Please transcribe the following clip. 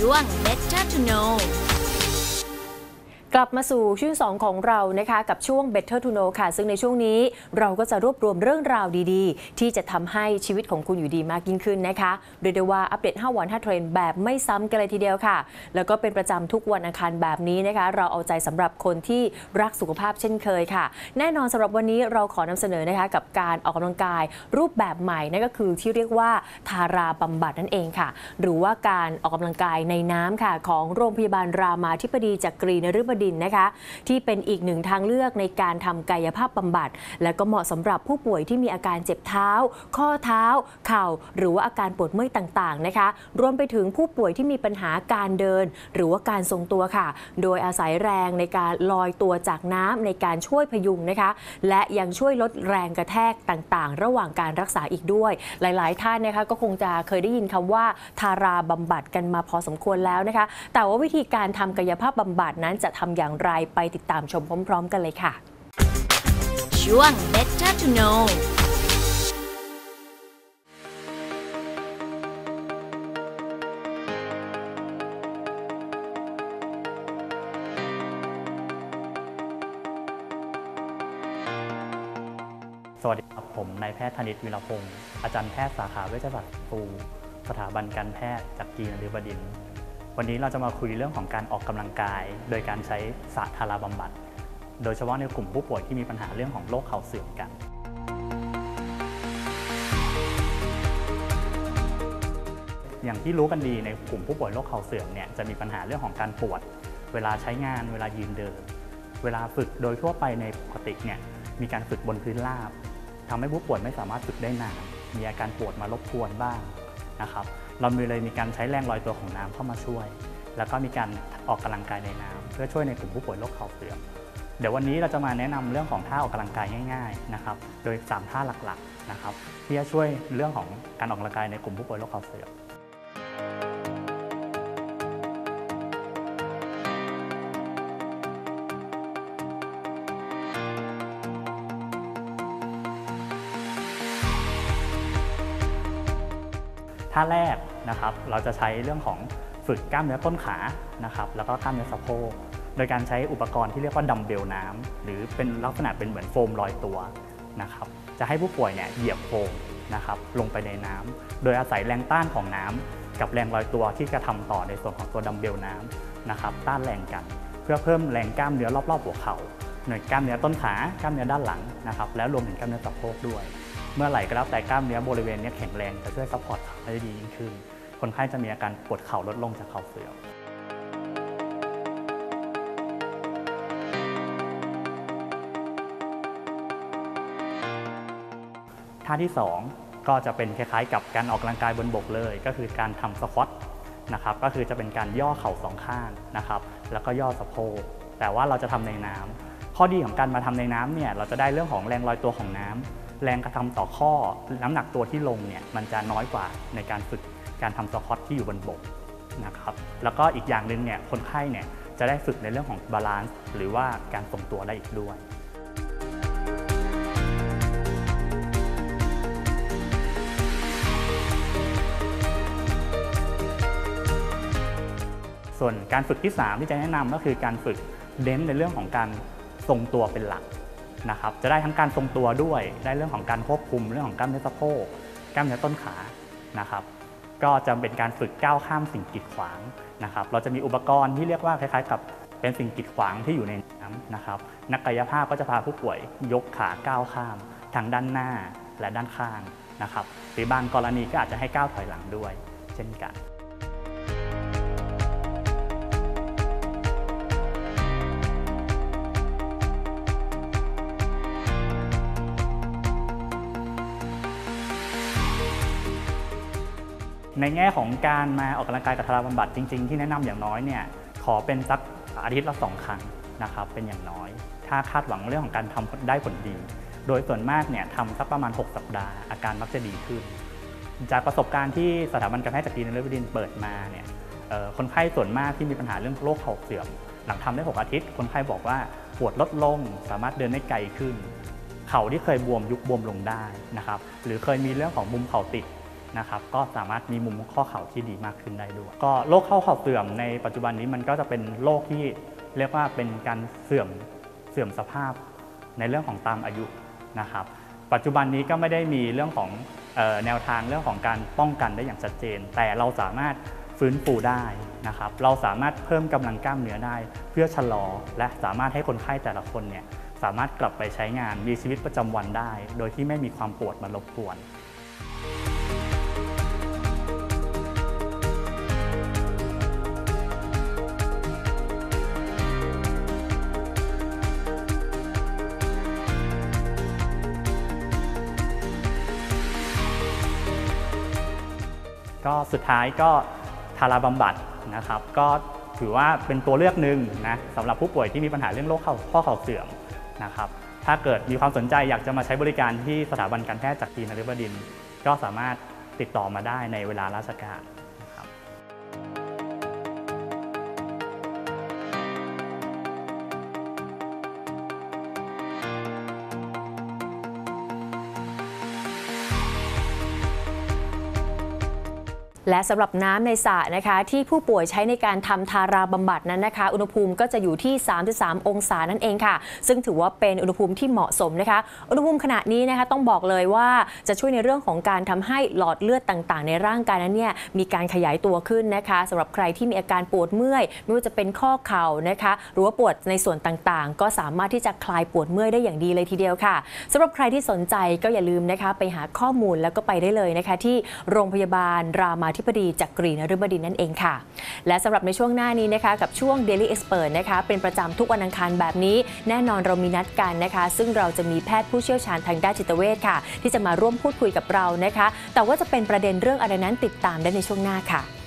ช่วง Better to Know กลับมาสู่ช่วง2ของเรานะคะกับช่วง Better to Know ค่ะซึ่งในช่วงนี้เราก็จะรวบรวมเรื่องราวดีๆที่จะทำให้ชีวิตของคุณอยู่ดีมากยิ่งขึ้นนะคะเรียกได้ว่าอัปเดต5วัน5เทรนด์แบบไม่ซ้ำกันเลยทีเดียวค่ะแล้วก็เป็นประจำทุกวันอังคารแบบนี้นะคะเราเอาใจสำหรับคนที่รักสุขภาพเช่นเคยค่ะแน่นอนสำหรับวันนี้เราขอนำเสนอนะคะกับการออกกำลังกายรูปแบบใหม่นั่นก็คือที่เรียกว่าทาราบำบัดนั่นเองค่ะหรือว่าการออกกำลังกายในน้ำค่ะของโรงพยาบาลรามาธิบดีจักรีนฤบดินทร์นะคะที่เป็นอีกหนึ่งทางเลือกในการทำกายภาพบำบัดและก็เหมาะสำหรับผู้ป่วยที่มีอาการเจ็บเท้าข้อเท้าเข่าหรือว่าอาการปวดเมื่อยต่างๆนะคะรวมไปถึงผู้ป่วยที่มีปัญหาการเดินหรือว่าการทรงตัวค่ะโดยอาศัยแรงในการลอยตัวจากน้ำในการช่วยพยุงนะคะและยังช่วยลดแรงกระแทกต่างๆระหว่างการรักษาอีกด้วยหลายๆท่านนะคะก็คงจะเคยได้ยินคำว่าทาราบำบัดกันมาพอสมควรแล้วนะคะแต่ว่าวิธีการทำกายภาพบำบัดนั้นจะทำอย่างไรไปติดตามชมพร้อมๆกันเลยค่ะช่วง Better to Know สวัสดีครับผมนายแพทย์ธนิต วิรพงศ์อาจารย์แพทย์สาขาเวชศาสตร์ครูสถาบันการแพทย์จักรีนฤบดินทร์วันนี้เราจะมาคุยเรื่องของการออกกำลังกายโดยการใช้ศาสตร์ทาราบำบัดโดยเฉพาะในกลุ่มผู้ป่วยที่มีปัญหาเรื่องของโรคเข่าเสื่อมกันอย่างที่รู้กันดีในกลุ่มผู้ป่วยโรคเข่าเสื่อมเนี่ยจะมีปัญหาเรื่องของการปวดเวลาใช้งานเวลายืนเดินเวลาฝึกโดยทั่วไปในปกติเนี่ยมีการฝึกบนพื้นราบทำให้ผู้ป่วยไม่สามารถฝึกได้นานมีอาการปวดมารบกวนบ้างนะครับเราเลยมีการใช้แรงลอยตัวของน้ำเข้ามาช่วยแล้วก็มีการออกกำลังกายในน้ำเพื่อช่วยในกลุ่มผู้ป่วยโรคเข่าเสื่อมเดี๋ยววันนี้เราจะมาแนะนำเรื่องของท่าออกกำลังกายง่ายๆนะครับโดย3ท่าหลักๆนะครับที่จะช่วยเรื่องของการออกกำลังกายในกลุ่มผู้ป่วยโรคเข่าเสื่อมท่าแรกนะครับเราจะใช้เรื่องของฝึกกล้ามเนื้อต้นขานะครับแล้วก็กล้ามเนื้อสะโพกโดยการใช้อุปกรณ์ที่เรียกว่าดัมเบลน้ำหรือเป็นลักษณะเป็นเหมือนโฟมลอยตัวนะครับจะให้ผู้ป่วยเนี่ยเหยียบโฟมนะครับลงไปในน้ำโดยอาศัยแรงต้านของน้ำกับแรงลอยตัวที่กระทำต่อในส่วนของตัวดัมเบลน้ำนะครับต้านแรงกันเพื่อเพิ่มแรงกล้ามเนื้อรอบๆหัวเข่าหน่วยกล้ามเนื้อต้นขากล้ามเนื้อด้านหลังนะครับแล้วรวมถึงกล้ามเนื้อสะโพกด้วยเมื่อไหร่ก็แล้วแต่กล้ามเนื้อบริเวณนี้แข็งแรงจะช่วยซัพพอร์ตเข่าได้ดียิ่งขึ้นคนไข้จะมีอาการปวดเข่าลดลงจากเข่าเสื่อมท่าที่2ก็จะเป็นคล้ายๆกับการออกกำลังกายบนบกเลยก็คือการทำสควอตนะครับก็คือจะเป็นการย่อเข่า2ข้างนะครับแล้วก็ย่อสะโพกแต่ว่าเราจะทำในน้ำข้อดีของการมาทำในน้ำเนี่ยเราจะได้เรื่องของแรงลอยตัวของน้ำแรงกระทำต่อข้อน้ำหนักตัวที่ลงเนี่ยมันจะน้อยกว่าในการฝึกการทำสควอตที่อยู่บนบกนะครับแล้วก็อีกอย่างหนึ่งเนี่ยคนไข้เนี่ยจะได้ฝึกในเรื่องของบาลานซ์หรือว่าการทรงตัวได้อีกด้วยส่วนการฝึกที่3ที่จะแนะนำก็คือการฝึกเน้นในเรื่องของการทรงตัวเป็นหลักนะครับจะได้ทั้งการทรงตัวด้วยได้เรื่องของการควบคุมเรื่องของกล้ามเนื้อสะโพกกล้ามเนื้อต้นขานะครับก็จะเป็นการฝึกก้าวข้ามสิ่งกีดขวางนะครับเราจะมีอุปกรณ์ที่เรียกว่าคล้ายๆกับเป็นสิ่งกีดขวางที่อยู่ในน้ำนะครับนักกายภาพก็จะพาผู้ป่วยยกขาก้าวข้ามทางด้านหน้าและด้านข้างนะครับหรือบางกรณีก็อาจจะให้ก้าวถอยหลังด้วยเช่นกันในแง่ของการมาออกกำลังกายกับทาราบำบัดจริงๆที่แนะนำอย่างน้อยเนี่ยขอเป็นสักอาทิตย์ละ2 ครั้งนะครับเป็นอย่างน้อยถ้าคาดหวังเรื่องของการทำได้ผลดีโดยส่วนมากเนี่ยทำสักประมาณ6 สัปดาห์อาการมักจะดีขึ้นจากประสบการณ์ที่สถาบันการแพทย์จักรีนฤบดินทร์เปิดมาเนี่ยคนไข้ส่วนมากที่มีปัญหาเรื่องโรคเข่าเสื่อมหลังทำได้6 อาทิตย์คนไข้บอกว่าปวดลดลงสามารถเดินได้ไกลขึ้นเข่าที่เคยบวมยุบบวมลงได้นะครับหรือเคยมีเรื่องของมุมเข่าติดนะครับก็สามารถมีมุมข้อเข่าที่ดีมากขึ้นได้ด้วยก็โรคข้อเข่าเสื่อมในปัจจุบันนี้มันก็จะเป็นโรคที่เรียกว่าเป็นการเสื่อมสภาพในเรื่องของตามอายุนะครับปัจจุบันนี้ก็ไม่ได้มีเรื่องของแนวทางเรื่องของการป้องกันได้อย่างชัดเจนแต่เราสามารถฟื้นฟูได้นะครับเราสามารถเพิ่มกำลังกล้ามเนื้อได้เพื่อชะลอและสามารถให้คนไข้แต่ละคนเนี่ยสามารถกลับไปใช้งานมีชีวิตประจำวันได้โดยที่ไม่มีความปวดมารบกวนก็สุดท้ายก็ทาราบำบัดนะครับก็ถือว่าเป็นตัวเลือกหนึ่งนะสำหรับผู้ป่วยที่มีปัญหาเรื่องโรคข้อเข่าเสื่อมนะครับถ้าเกิดมีความสนใจอยากจะมาใช้บริการที่สถาบันการแพทย์จักรีนฤบดินทร์ก็สามารถติดต่อมาได้ในเวลาราชการนะครับและสำหรับน้ำในสระนะคะที่ผู้ป่วยใช้ในการทำทาราบำบัดนั้นนะคะอุณหภูมิก็จะอยู่ที่ 33 องศานั่นเองค่ะซึ่งถือว่าเป็นอุณหภูมิที่เหมาะสมนะคะอุณหภูมิขณะนี้นะคะต้องบอกเลยว่าจะช่วยในเรื่องของการทำให้หลอดเลือดต่างๆในร่างกายนั้นเนี่ยมีการขยายตัวขึ้นนะคะสำหรับใครที่มีอาการปวดเมื่อยไม่ว่าจะเป็นข้อเข่านะคะหรือว่าปวดในส่วนต่างๆก็สามารถที่จะคลายปวดเมื่อยได้อย่างดีเลยทีเดียวค่ะสำหรับใครที่สนใจก็อย่าลืมนะคะไปหาข้อมูลแล้วก็ไปได้เลยนะคะที่โรงพยาบาลรามาธิบดีจักรีนฤบดินทร์นั่นเองค่ะและสำหรับในช่วงหน้านี้นะคะกับช่วง Daily Expert นะคะเป็นประจำทุกวันอังคารแบบนี้แน่นอนเรามีนัดกันนะคะซึ่งเราจะมีแพทย์ผู้เชี่ยวชาญทางด้านจิตเวชค่ะที่จะมาร่วมพูดคุยกับเรานะคะแต่ว่าจะเป็นประเด็นเรื่องอะไรนั้นติดตามได้ในช่วงหน้าค่ะ